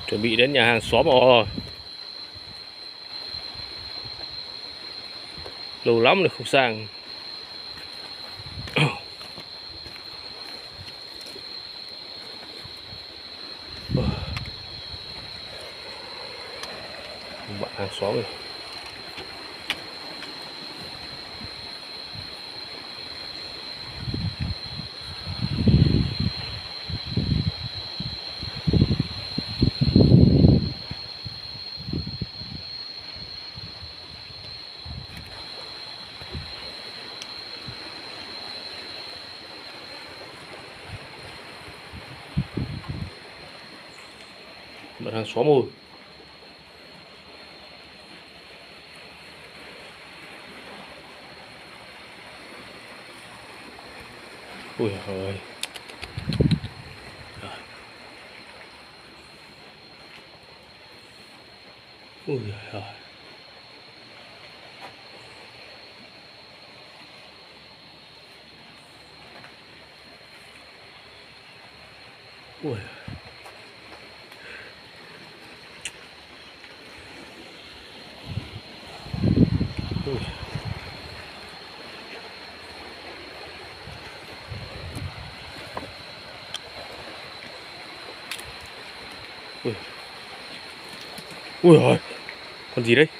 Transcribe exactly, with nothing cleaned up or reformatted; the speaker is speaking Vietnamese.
Chuẩn bị đến nhà hàng xóm rồi. Lâu lắm rồi không sang. Bạn hàng xóm này. Bạn hàng xóm rồi. Ui ơi. Ui giời. Ui. Ui. Ui. Ui rồi. Con gì đấy?